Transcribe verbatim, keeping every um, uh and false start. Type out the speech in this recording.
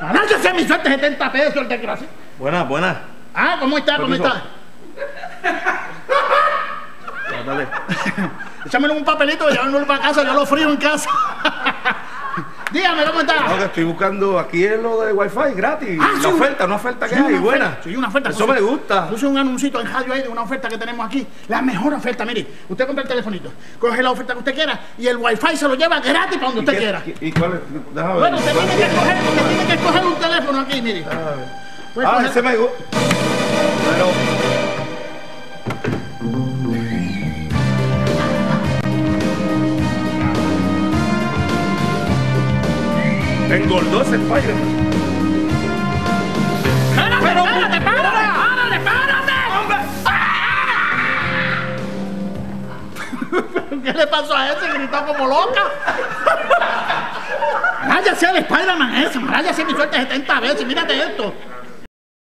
Ahora sé mi suerte, setenta pesos, el desgraciado. Buenas, buenas. Ah, ¿cómo está? ¿Cómo está? Dale. Échamelo en un papelito, llévamelo para casa, yo lo frío en casa. Dígame, ¿cómo está? No, que estoy buscando aquí es lo de Wi-Fi gratis. Ah, la sí, oferta, una oferta que sí, hay, una buena. oferta, sí, una oferta. Eso puse, me gusta. Puse un anuncito en radio ahí de una oferta que tenemos aquí. La mejor oferta, mire. Usted compra el telefonito, coge la oferta que usted quiera y el Wi-Fi se lo lleva gratis para donde usted qué, quiera. ¿Y cuál es? Déjame ver. Bueno, usted tiene que escoger, usted tiene que escoger un teléfono aquí, mire. Puede Ah, coger- ese me gusta. Pero... engordó ese Spider-Man. ¡Espérate, espérate, párate! ¡Párate, párate! ¡Hombre! ¿Qué le pasó a ese? Gritó como loca. Maraya sea el Spider-Man ese, maraya sea mi suerte setenta veces, mírate esto.